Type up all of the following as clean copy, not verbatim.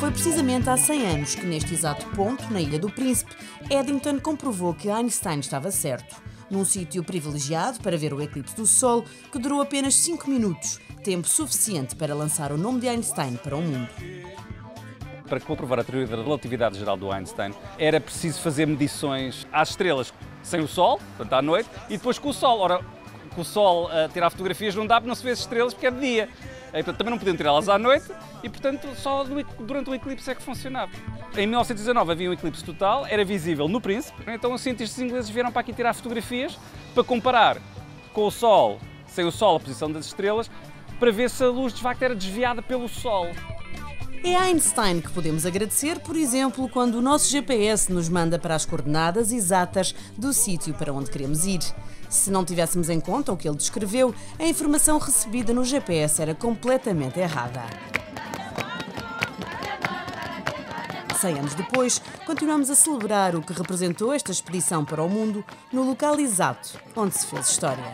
Foi precisamente há 100 anos que, neste exato ponto, na Ilha do Príncipe, Eddington comprovou que Einstein estava certo. Num sítio privilegiado para ver o eclipse do Sol, que durou apenas 5 minutos, tempo suficiente para lançar o nome de Einstein para o mundo. Para comprovar a teoria da relatividade geral do Einstein, era preciso fazer medições às estrelas sem o Sol, portanto à noite, e depois com o Sol. Ora, com o Sol a tirar fotografias não dá porque não se vê as estrelas porque é de dia. E, portanto, também não podiam tirá-las à noite e, portanto, só durante o eclipse é que funcionava. Em 1919 havia um eclipse total, era visível no Príncipe, então os cientistas ingleses vieram para aqui tirar fotografias para comparar com o Sol, sem o Sol, a posição das estrelas, para ver se a luz de facto era desviada pelo Sol. É a Einstein que podemos agradecer, por exemplo, quando o nosso GPS nos manda para as coordenadas exatas do sítio para onde queremos ir. Se não tivéssemos em conta o que ele descreveu, a informação recebida no GPS era completamente errada. 100 anos depois, continuamos a celebrar o que representou esta expedição para o mundo no local exato onde se fez história.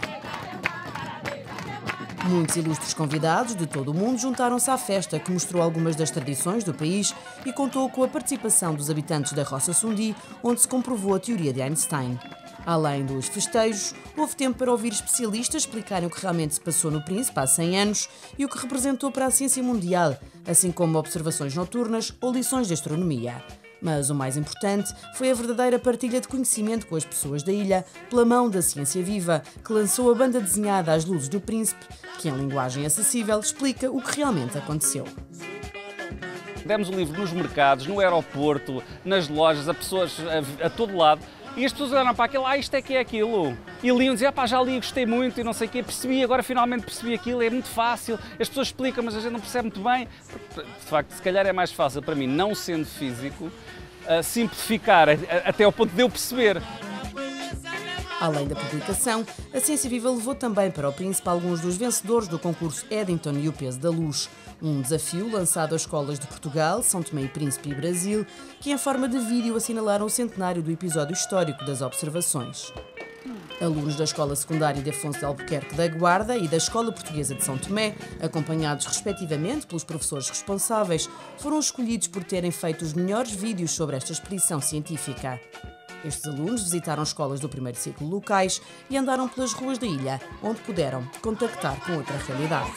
Muitos ilustres convidados de todo o mundo juntaram-se à festa, que mostrou algumas das tradições do país e contou com a participação dos habitantes da Roça Sundi, onde se comprovou a teoria de Einstein. Além dos festejos, houve tempo para ouvir especialistas explicarem o que realmente se passou no Príncipe há 100 anos e o que representou para a ciência mundial, assim como observações noturnas ou lições de astronomia. Mas o mais importante foi a verdadeira partilha de conhecimento com as pessoas da ilha, pela mão da ciência viva, que lançou a banda desenhada As Luzes do Príncipe, que em linguagem acessível explica o que realmente aconteceu. Demos o livro nos mercados, no aeroporto, nas lojas, a pessoas a todo lado, e as pessoas olharam para aquilo, isto é que é aquilo. E liam, diziam, já li, gostei muito e não sei o quê, percebi, agora finalmente percebi aquilo, é muito fácil, as pessoas explicam, mas a gente não percebe muito bem. De facto, se calhar é mais fácil para mim, não sendo físico, simplificar até ao ponto de eu perceber. Além da publicação, a Ciência Viva levou também para o Príncipe alguns dos vencedores do concurso Eddington e o Peso da Luz, um desafio lançado às escolas de Portugal, São Tomé e Príncipe e Brasil, que em forma de vídeo assinalaram o centenário do episódio histórico das observações. Alunos da Escola Secundária de Afonso de Albuquerque da Guarda e da Escola Portuguesa de São Tomé, acompanhados respectivamente pelos professores responsáveis, foram escolhidos por terem feito os melhores vídeos sobre esta expedição científica. Estes alunos visitaram escolas do primeiro ciclo locais e andaram pelas ruas da ilha, onde puderam contactar com outra realidade.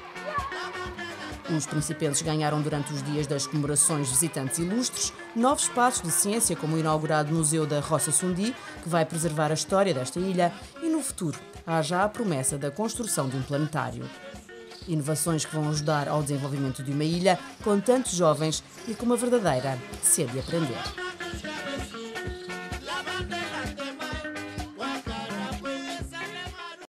Os principenses ganharam durante os dias das comemorações visitantes ilustres novos espaços de ciência, como o inaugurado Museu da Roça Sundi, que vai preservar a história desta ilha, e no futuro há já a promessa da construção de um planetário. Inovações que vão ajudar ao desenvolvimento de uma ilha com tantos jovens e com uma verdadeira sede de aprender.